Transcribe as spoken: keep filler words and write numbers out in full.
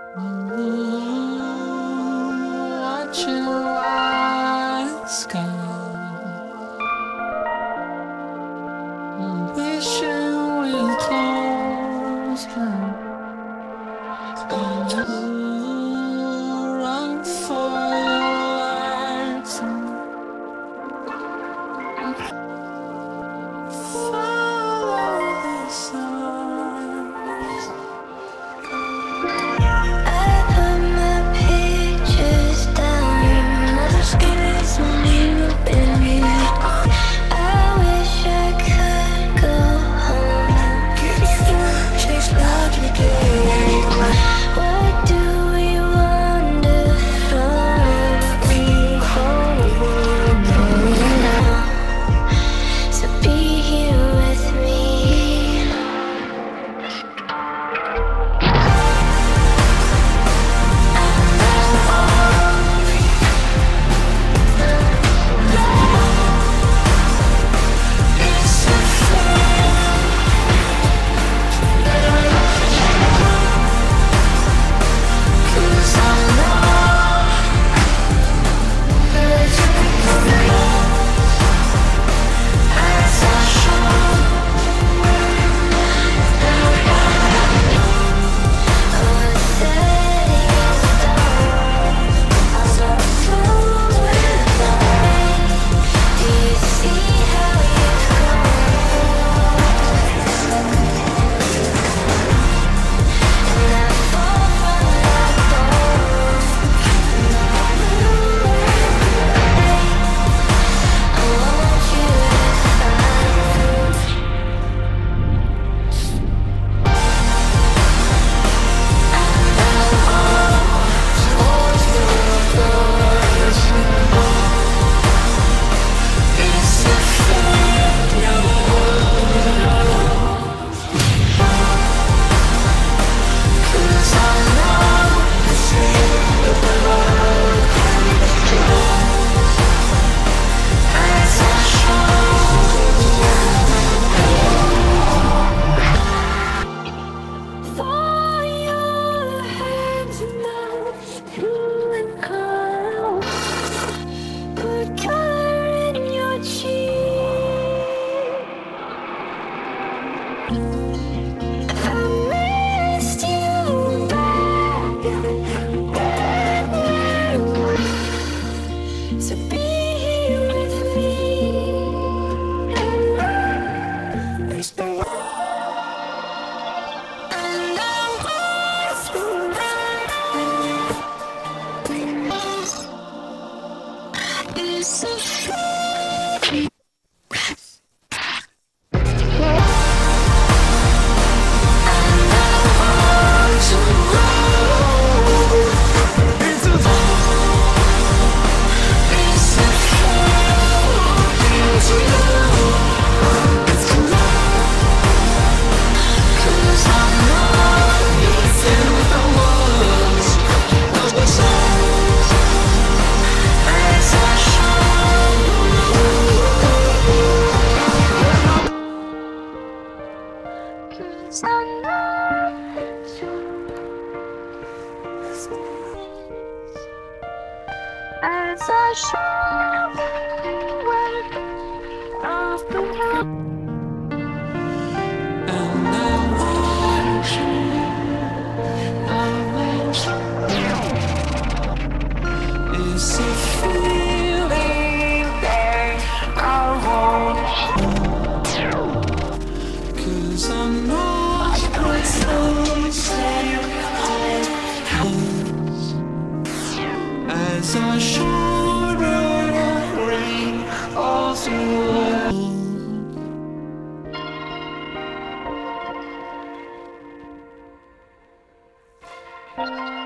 Watch your eyes go. Wishing we'll close now. Run for your lives. Follow the signs. I put my pictures down. My skin's new baby. I wish I could go home. Chase logic. What do we wander from? We hold now. So be here with me. So be here with me. It's been and I was right. It's a shame. As I show where I've been. And I want you, I want you. It's a feeling that I want you. 'Cause I'm not so safe as I should rain all through. Thank you.